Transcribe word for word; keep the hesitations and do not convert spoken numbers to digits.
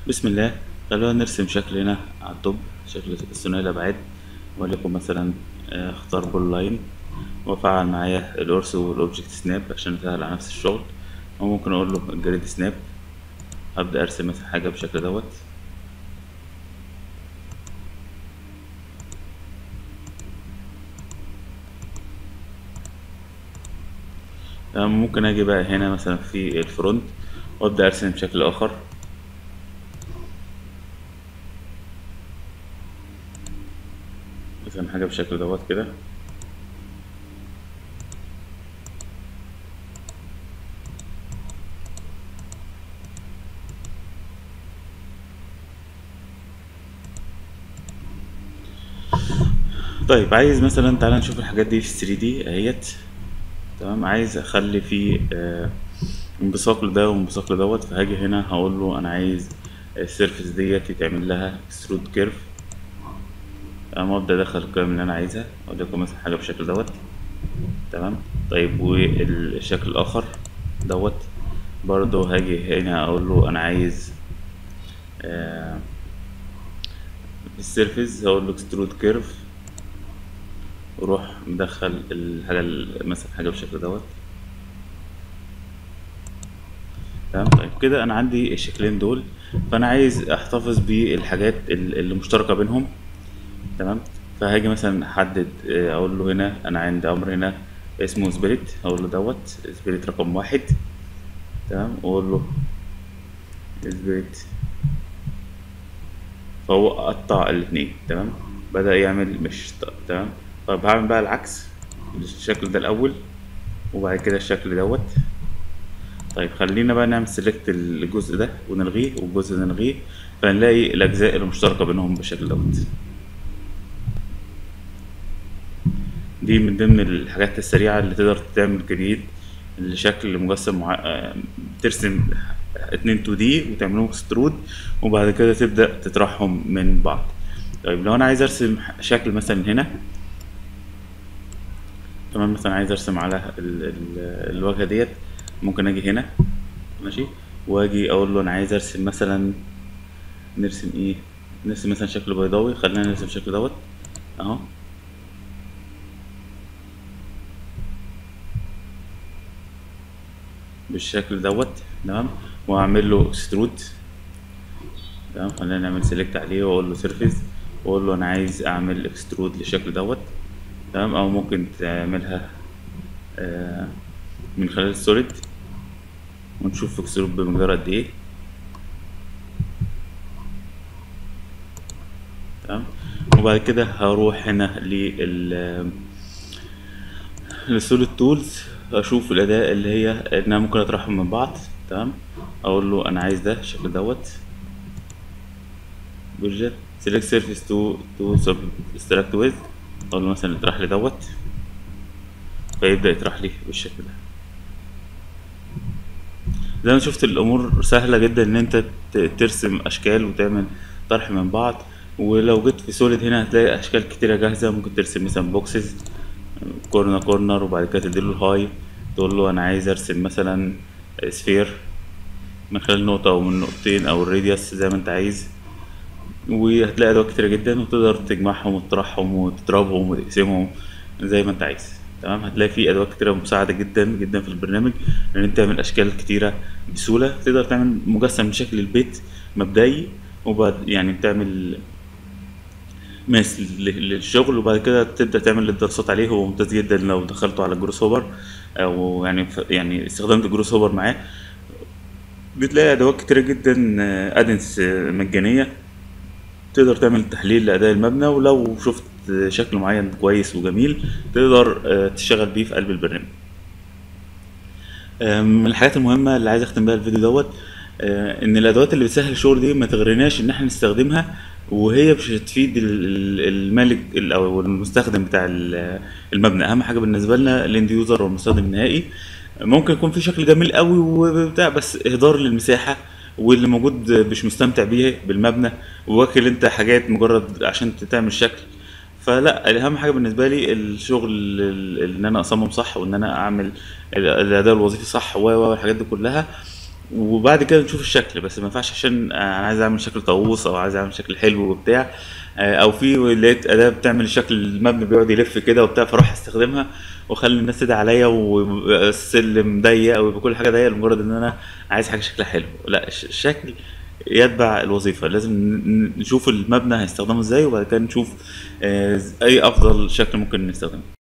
بسم الله. خلونا نرسم شكل هنا على الطب، شكل ثنائي الأبعاد، وليكن مثلا آه، اختار بول لاين وافعل معايا القرص والأوبجكت سناب عشان أسهل على نفس الشغل، وممكن أقول له الجريد سناب. أبدأ أرسم مثلا حاجة بالشكل دوت. تمام، ممكن أجي بقى هنا مثلا في الفرونت وأبدأ أرسم بشكل آخر، مثلا حاجة بالشكل دوت كده. طيب عايز مثلا، تعالى نشوف الحاجات دي في ثري دي اهيت. تمام، عايز اخلي فيه آه، انبساط لده وانبساط لدوت، فهاجي هنا هقول له انا عايز السيرفيس ديت يتعمل لها اكسترود كيرف. تمام، وابدا ادخل القيم اللي انا عايزها، وليكن مثلا حاجه بالشكل دوت. تمام. طيب والشكل الاخر دوت برضه هاجي هنا اقول له انا عايز آه السيرفيس، هقول له اكسترود كيرف، وروح مدخل الحاجه ال- مثلا حاجه بالشكل دوت. تمام. طيب كده انا عندي الشكلين دول، فانا عايز احتفظ بالحاجات ال- اللي مشتركه بينهم. تمام. فهاجي مثلا احدد آه، اقول له هنا انا عندي امر هنا اسمه سبيريت، اقول له دوت سبيريت رقم واحد. تمام، واقول له سبيريت، فهو قطع الاتنين. تمام، بدأ يعمل مش ط- تمام. طب هعمل بقى العكس، الشكل ده الاول وبعد كده الشكل دوت. طيب خلينا بقى نعمل سيلكت الجزء ده ونلغيه والجزء ده نلغيه، فنلاقي الاجزاء المشتركه بينهم بالشكل دوت. دي من ضمن الحاجات السريعة اللي تقدر تعمل جديد لشكل مجسم مع... آه، ترسم اتنين تو دي وتعملهم اكسترود، وبعد كده تبدأ تطرحهم من بعض. طيب لو انا عايز ارسم شكل مثلا هنا، تمام، مثلا عايز ارسم على ال... ال... الواجهة ديت، ممكن اجي هنا ماشي، واجي اقول له انا عايز ارسم مثلا، نرسم ايه، نرسم مثلا شكل بيضاوي. خلينا نرسم الشكل دوت اهو بالشكل دوت. تمام، واعمل له اكسترود. تمام، خلينا نعمل سيلكت عليه واقول له سيرفيس، واقول له انا عايز اعمل اكسترود للشكل دوت. تمام، او ممكن تعملها آه، من خلال السوليد ونشوف اكسترود بمقدار قد ايه. تمام، وبعد كده هروح هنا لل للسوليد تولز، اشوف الاداة اللي هي ان انا ممكن اطرحهم من بعض. تمام، اقول له انا عايز ده الشكل دوت، بروجكت سيلكت سيرفيس تو تو سبستراكت ويز، اقول له مثلا اطرح لي دوت، فيبدأ يطرح لي بالشكل ده. زي ما شفت الامور سهله جدا ان انت ت- ترسم اشكال وتعمل طرح من بعض. ولو جيت في سوليد هنا هتلاقي اشكال كتيره جاهزه، ممكن ترسم مثلا بوكسز كورنر كورنر، وبعد كده تديله الهاي، تقول له انا عايز ارسم مثلا سفير من خلال نقطه او من نقطتين او الراديوس زي ما انت عايز. وهتلاقي ادوات كتيره جدا وتقدر تجمعهم وتطرحهم وتضربهم وتقسمهم زي ما انت عايز. تمام، هتلاقي في ادوات كتيره مساعده جدا جدا في البرنامج ان انت تعمل اشكال كتيره بسهوله. تقدر تعمل مجسم لشكل البيت مبدئي، وبعد يعني تعمل ماس لل- للشغل، وبعد كده تبدا تعمل الدراسات عليه. هو ممتاز جدا لو دخلته على جروس هوبر، او يعني ف- يعني استخدمت جروس هوبر معاه. بتلاقي ادوات كتيره جدا ادنس مجانيه، تقدر تعمل تحليل لأداء المبنى، ولو شفت شكل معين كويس وجميل تقدر آه، تشتغل بيه في قلب البرنامج. آه، من الحاجات المهمة اللي عايز اختم بيها الفيديو دوت، آه، ان الادوات اللي بتسهل الشغل دي ما تغرناش ان احنا نستخدمها وهي مش هتفيد ال- ال- المالك ال- او المستخدم بتاع ال- المبنى. اهم حاجة بالنسبة لنا الاند يوزر والمستخدم النهائي. ممكن يكون في شكل جميل قوي وبتاع، بس اهدار للمساحة، واللي موجود مش مستمتع بيه بالمبنى، وواكل انت حاجات مجرد عشان تعمل شكل. فلا، اهم حاجه بالنسبه لي الشغل ال- ان انا اصمم صح، وان انا اعمل ال- الاداء الوظيفي صح و و الحاجات دي كلها. وبعد كده نشوف الشكل. بس ما ينفعش عشان انا عايز اعمل شكل طاووس او عايز اعمل شكل حلو وبتاع، آه، او في لقيت اداه بتعمل الشكل المبني بيقعد يلف كده وبتاع، فاروح استخدمها واخلي الناس تدعي عليا ويبقى السلم ضيق او يبقى كل حاجه ضيقه لمجرد ان انا عايز حاجه شكلها حلو. لا، الش- الشكل يتبع الوظيفه. لازم ن- نشوف المبنى هيستخدمه ازاي، وبعد كده نشوف آه، اي افضل شكل ممكن نستخدمه.